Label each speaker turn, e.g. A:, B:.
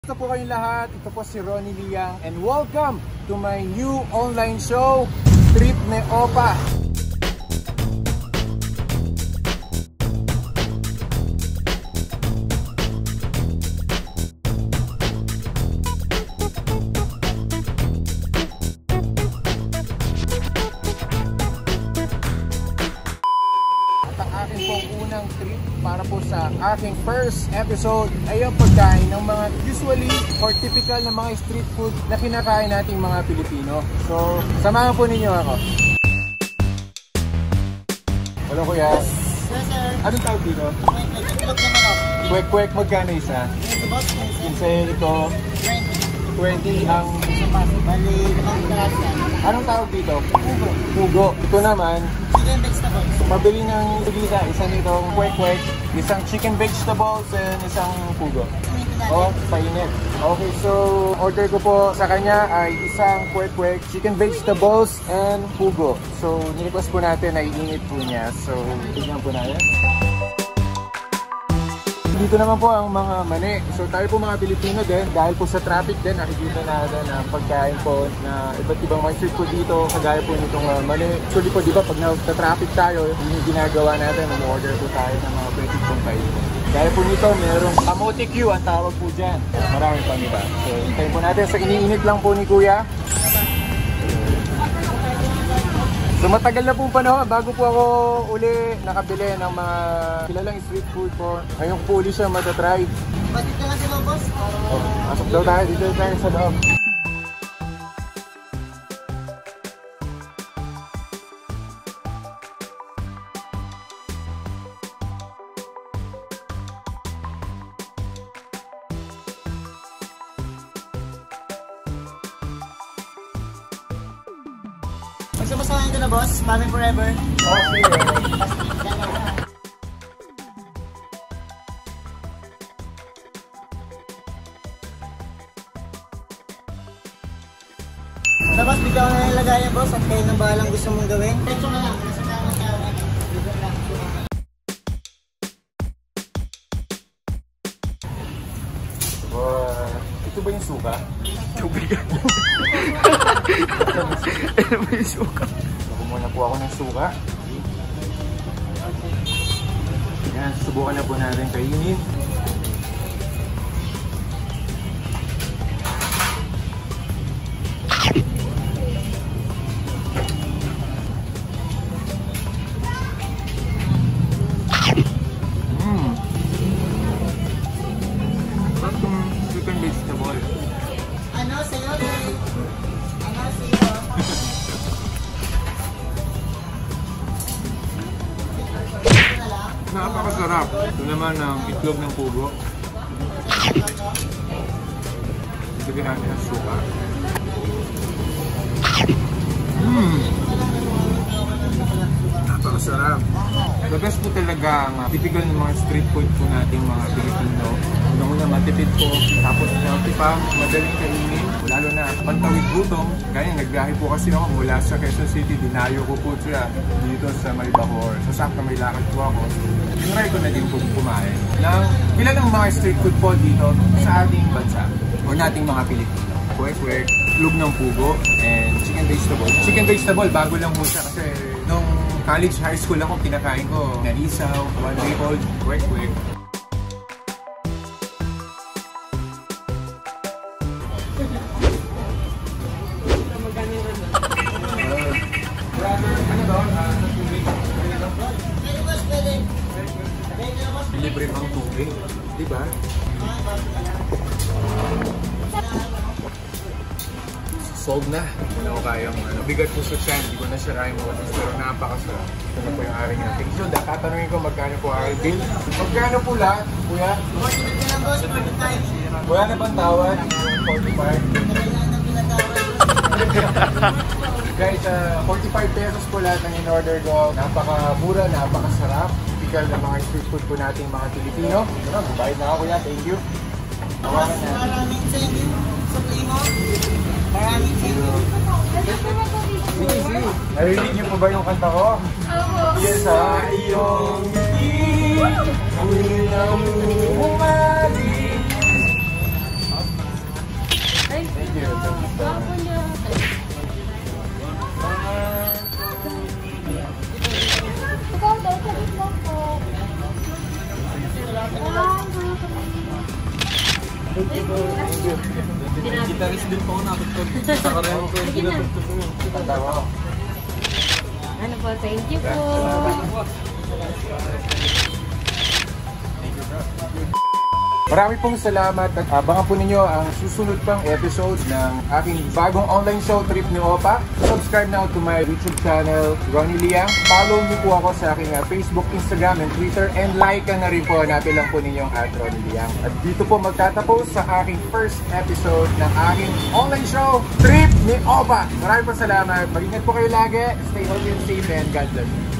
A: Ito po kayong lahat, ito po si Ronnie Liang and welcome to my new online show, Trip ni Opa. Unang trip para po sa aking first episode ay ang pagkain ng mga usually or typical na mga street food na kinakain nating mga Pilipino. So, samahan po ninyo ako. Hello kuya.
B: Yes sir.
A: Anong tawag dito? Kwek-kwek, magkano isa? Kinsa ito? 20 ang...
B: Bali,
A: Anong tawag dito? Pugo. Ito naman,
B: chicken vegetables.
A: pabili ng isa nitong kwek-kwek, isang chicken vegetables, and isang pugo. Oh, painit. Okay, so order ko po sa kanya ay isang kwek-kwek, chicken vegetables, and pugo. So, nirequest po natin na iinit po niya. So, tignan po natin. Dito naman po ang mga mani. So tayo po mga Pilipino din, dahil po sa traffic din, nakikita natin ang pagkain po na iba't ibang mga street food dito, kagaya po nitong mani. Actually po, di ba, pag na-traffic tayo, yung ginagawa natin, mag-order po tayo ng mga pwede pong kain. Dahil po nito, merong kamote Q ang tawag po dyan. Marami pang iba. So, hintayin po natin. So, iniinit lang po ni Kuya. So matagal na pong panahon bago po ako uli nakabili ng mga kilalang street food po. Ngayon po uli siya matatry.
B: Batit ka kasi mo, boss?
A: Pasok daw tayo, dito tayo sa loob.
B: Magsamasahan ka na, boss? Mami forever.
A: Okay.
B: Tapos bigyan ko na yung lagayan, boss, at kayo na bahalang gusto mong gawin. Ito na lang. Nasa tama ka.
A: Ito ba yung suka?
C: Tubig. Ano ba yung suka?
A: Kumuha na po ako ng suka. Yan, subukan na po natin kainin. Chicken vegetable.
B: Ano sa'yo? Ano sa'yo?
A: Napakasarap. Ito naman ang itlog ng pugo. Lagyan natin ang suka. Napakasarap. The best po talaga ang typical ng mga street food po nating mga Pilipino. Una-una matipid po, tapos healthy pa, madaling kainin. Lalo na pantawid gutom. Ganyan, nagbiyahe po kasi ako mula sa Quezon City, dinayo ko po siya dito sa May Bacoor. So sakto may lakad po ako. Tinry ko na din po kumain ng kilalang mga street food po dito sa ating bansa o nating mga Pilipino. Kwek-kwek, lug ng pugo, and chicken vegetable. Chicken vegetable, bago lang po siya kasi nung college, high school ako, kinakain ko na isaw, one day old, kwek-kwek. Libre pang tubig, di ba? Solve na. Hindi ko kayang bigat ko sa tiyan. Hindi ko na sirahin mo. Pero napakasarap. Ito na po yung aking natin. So, tatanungin ko magkano po aking bill. Magkano po lahat, kuya?
B: Boss, ito ka lang, boss. 45.
A: Wala na bang tawad? 45. Guys, 45 pesos po lahat ng in-order ko. Napakamura, napakasarap. Typical na mga street food po nating mga Pilipino. Bubayad na ako, kuya. Thank you.
B: Boss, maraming thank you sa primo. Maraming thank you.
A: Sige. Narinig niyo po ba yung kanta ko? Yes, sa iyong ngiti, ang inang bumalik. Gitaris din po ako nakatugtog. Nakareho ko yung ginatugtog ko yun.
D: Ano po, thank you po.
A: Marami pong salamat at abangan po ninyo ang susunod pang episode ng aking bagong online show, Trip ni Opa. Subscribe now to my YouTube channel, Ronnie Liang. Follow niyo po ako sa aking Facebook, Instagram, and Twitter. And like na rin po, hanapin lang po ninyong @Ronnie Liang. At dito po magtatapos sa aking first episode ng aking online show, Trip ni Opa. Maraming po salamat. Mag-ingat po kayo lagi. Stay healthy and safe, and God bless you.